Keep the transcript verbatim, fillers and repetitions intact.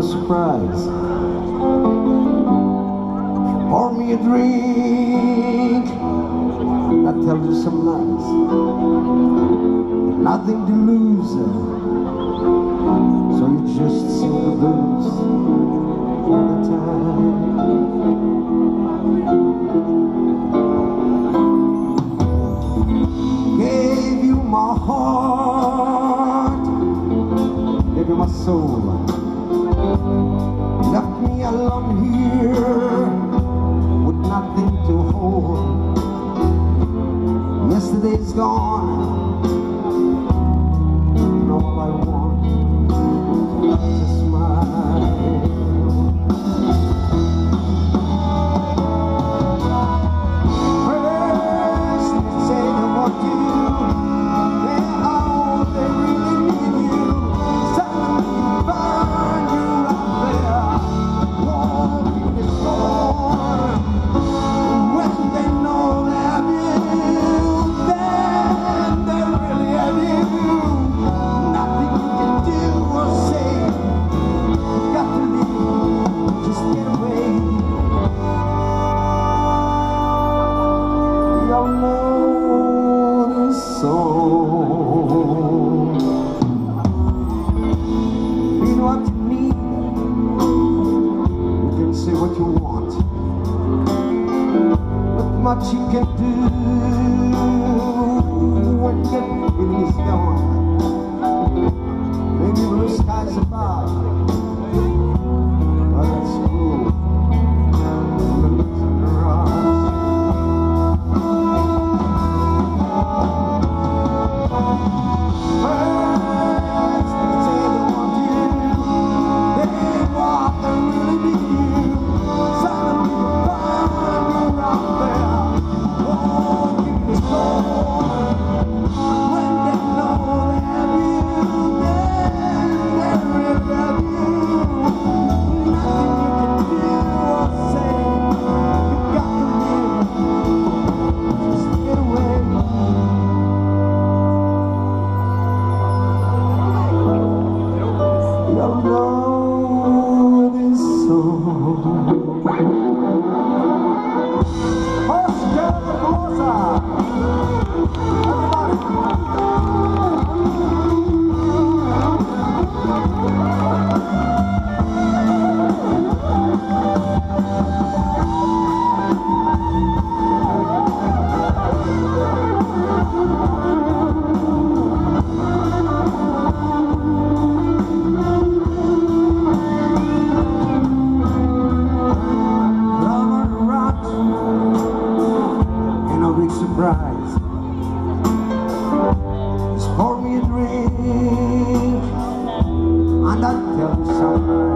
surprise. Pour me a drink, I tell you some lies. Nothing to lose, so you just sing the blues all the time. Gave you my heart, gave you my soul. Left me alone here with nothing to hold. Yesterday's gone, and all I want is a smile. First they say they want you, then how they really need you. Suddenly find you out there, walking the storm. When they know they have you, then they really have you. Nothing you can do or say. You got to leave, just get away. Y'all know this song. You know what you need. You can say what you want. Not much you can do when your feeling is gone. Maybe blue skies above, but that's cool. The leaves on the rocks. First they say they want you, then what they really need you. Suddenly you find you're out there, walking the storm. When they know they have you, then they really have you. Nothing you can do or say. You got to live, just get away. Y'all know this song. Oscar Rosa. Surprise. Just pour me a drink and I'll tell you something.